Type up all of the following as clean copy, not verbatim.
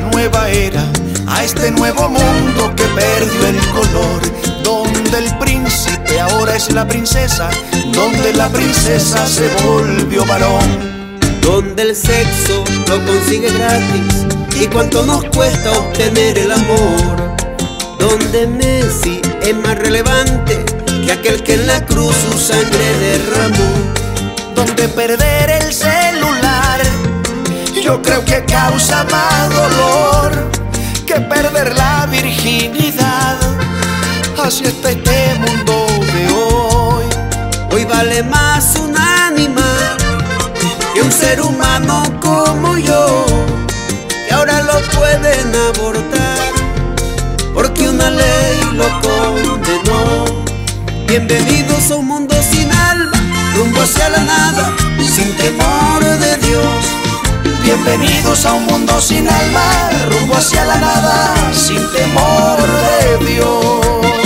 nueva era, a este nuevo mundo que perdió el color, donde el príncipe ahora es la princesa, donde la princesa se volvió varón. Donde el sexo lo consigue gratis y cuánto nos cuesta obtener el amor. Donde Messi es más relevante que aquel que en la cruz su sangre derramó. Donde perder el celular yo creo que causa más dolor que perder la virginidad. Así está este mundo de hoy. Hoy vale más un animal que un ser humano como yo, y ahora lo pueden abortar porque una ley lo condenó. Bienvenidos a un mundo sin alma, rumbo hacia la nada, sin temor de Dios. Bienvenidos a un mundo sin alma, rumbo hacia la nada, sin temor de Dios.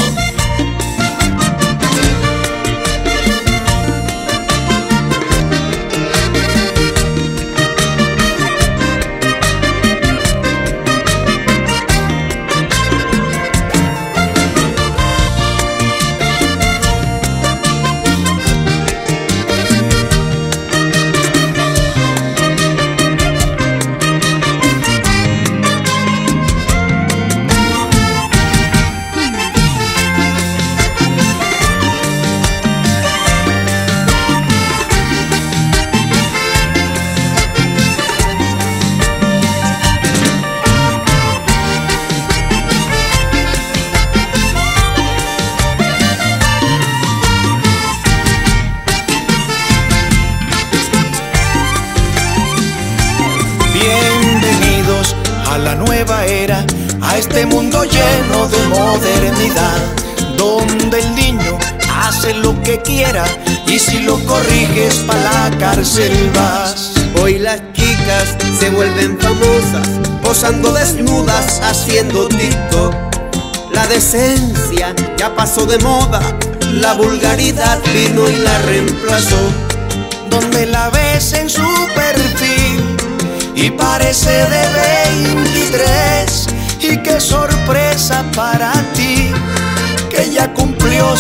Bienvenidos a la nueva era, a este mundo lleno de modernidad, donde el niño hace lo que quiera y si lo corriges pa' la cárcel vas. Hoy las chicas se vuelven famosas, posando desnudas, haciendo TikTok. La decencia ya pasó de moda, la vulgaridad vino y la reemplazó. Donde la ves en su perfil y parece de 23, y qué sorpresa para ti que ya cumplió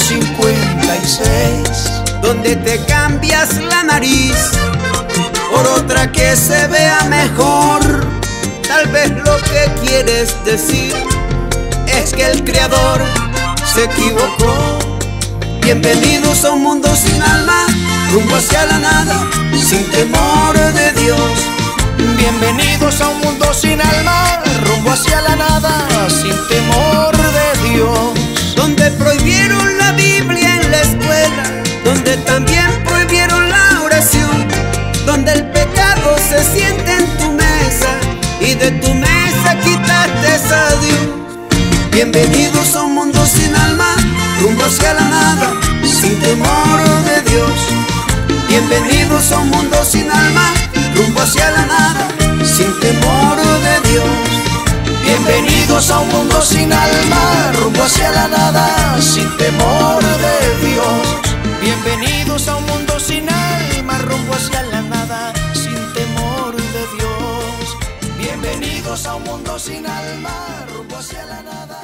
56. Donde te cambias la nariz por otra que se vea mejor. Tal vez lo que quieres decir es que el creador se equivocó. Bienvenidos a un mundo sin alma, rumbo hacia la nada, sin temor de Dios. Bienvenidos a un mundo sin alma, rumbo hacia la nada, sin temor de Dios. Donde prohibieron la Biblia en la escuela, donde también prohibieron la oración. Donde el pecado se siente en tu mesa y de tu mesa quitaste a Dios. Bienvenidos a un mundo sin alma, rumbo hacia la nada, sin temor de Dios. Bienvenidos a un mundo sin alma, rumbo hacia la nada, sin temor de Dios. Bienvenidos a un mundo sin alma, rumbo hacia la nada, sin temor de Dios. Bienvenidos a un mundo sin alma, rumbo hacia la nada, sin temor de Dios. Bienvenidos a un mundo sin alma, rumbo hacia la nada.